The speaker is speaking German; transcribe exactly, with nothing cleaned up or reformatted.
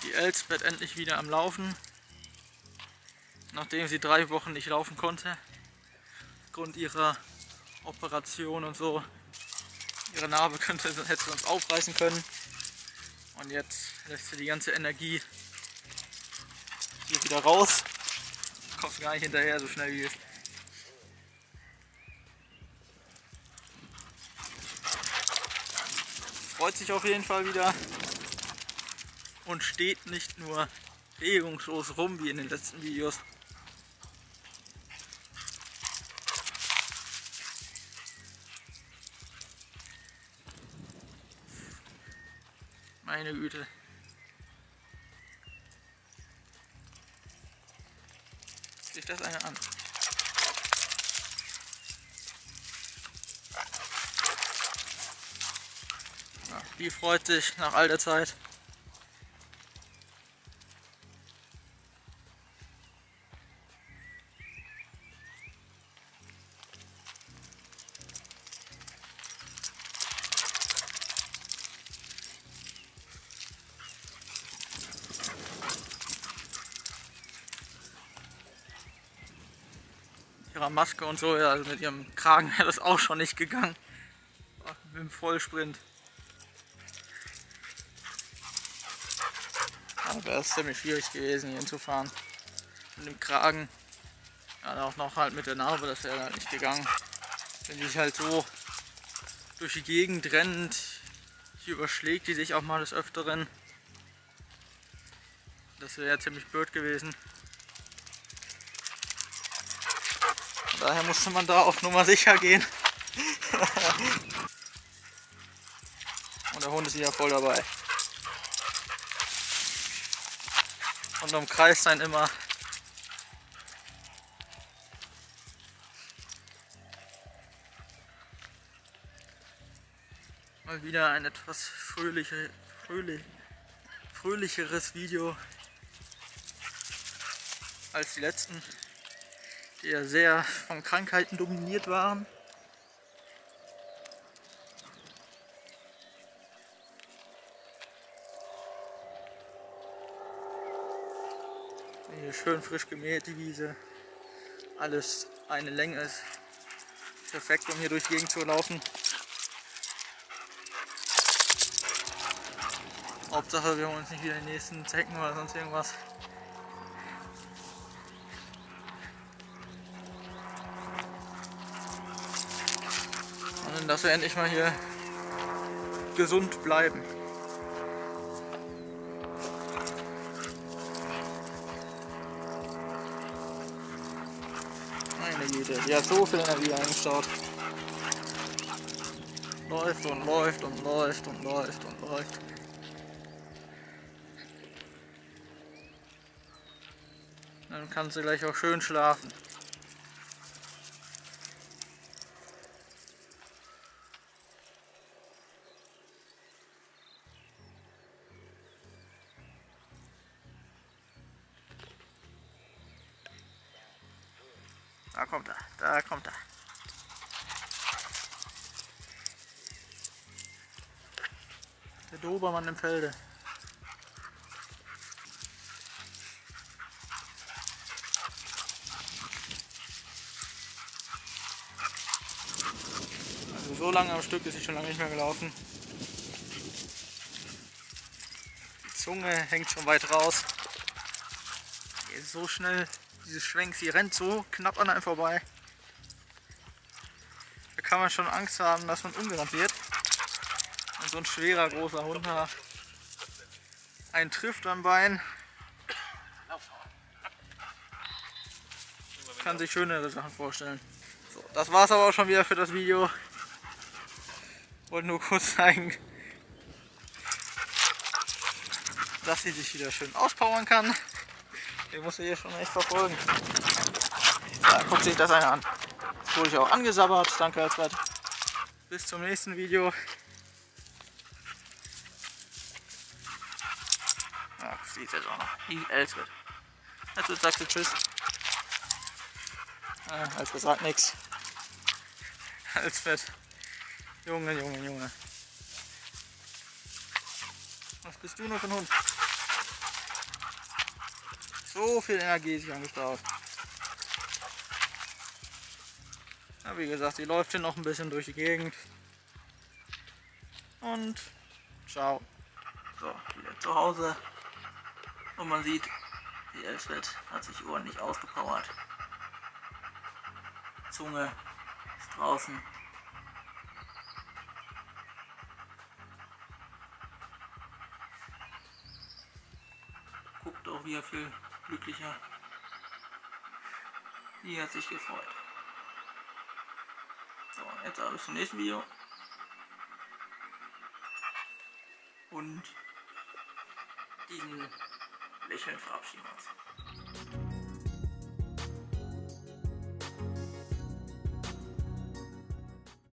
die Elsbeth endlich wieder am Laufen, nachdem sie drei Wochen nicht laufen konnte, aufgrund ihrer Operation und so. Ihre Narbe könnte, hätte sonst aufreißen können, und jetzt lässt sie die ganze Energie hier wieder raus. Kommst gar nicht hinterher, so schnell wie es. Freut sich auf jeden Fall wieder und steht nicht nur regungslos rum wie in den letzten Videos. Meine Güte. Sich das eine an. Ja, die freut sich nach all der Zeit. Ihrer Maske und so, ja, also mit ihrem Kragen wäre das auch schon nicht gegangen. Mit dem Vollsprint. Da wäre es ziemlich schwierig gewesen, hier hinzufahren. Mit dem Kragen. Ja, auch noch halt mit der Narbe, das wäre halt nicht gegangen. Wenn die sich halt so durch die Gegend rennt, hier überschlägt die sich auch mal des Öfteren. Das wäre ja ziemlich blöd gewesen. Daher musste man da auf Nummer sicher gehen. Und der Hund ist wieder voll dabei. Und umkreist einen immer. Mal wieder ein etwas fröhliche, fröhlich, fröhlicheres Video als die letzten, die ja sehr von Krankheiten dominiert waren. Hier schön frisch gemäht, die Wiese. Alles eine Länge ist perfekt, um hier durch die Gegend zu laufen. Hauptsache, wir holen uns nicht wieder die nächsten Zecken oder sonst irgendwas. Und dass wir endlich mal hier gesund bleiben. Meine Güte, die hat so viel Energie eingestaut. Läuft und läuft und läuft und läuft und läuft. Dann kannst du gleich auch schön schlafen. Da kommt er, da kommt er. Der Dobermann im Felde. Also so lange am Stück ist sie schon lange nicht mehr gelaufen. Die Zunge hängt schon weit raus. Die ist so schnell. Dieses Schwenk, sie rennt so knapp an einem vorbei. Da kann man schon Angst haben, dass man umgerannt wird. Und so ein schwerer, großer Hund einen trifft am Bein. Kann sich schönere Sachen vorstellen. So, das war es aber auch schon wieder für das Video. Wollte nur kurz zeigen, dass sie sich wieder schön auspowern kann. Den muss ich hier schon echt verfolgen. Da guckt sich das einer an. Das wurde ich auch angesabbert. Danke, Elsbeth. Bis zum nächsten Video. Ja, sieht jetzt auch noch. Die Elsbeth. Elsbeth sagt du Tschüss. Ja, Elsbeth sagt nichts. Elsbeth. Junge, Junge, Junge. Was bist du nur für ein Hund? so viel Energie sich angestaut. Ja, wie gesagt, sie läuft hier noch ein bisschen durch die Gegend. Und ciao. So, wieder zu Hause. Und man sieht, die Elsbeth hat sich ordentlich ausgepowert. Zunge ist draußen. Guckt auch wieder viel glücklicher. Die hat sich gefreut. So, jetzt aber bis zum nächsten Video. Und diesen Lächeln verabschieden wir uns.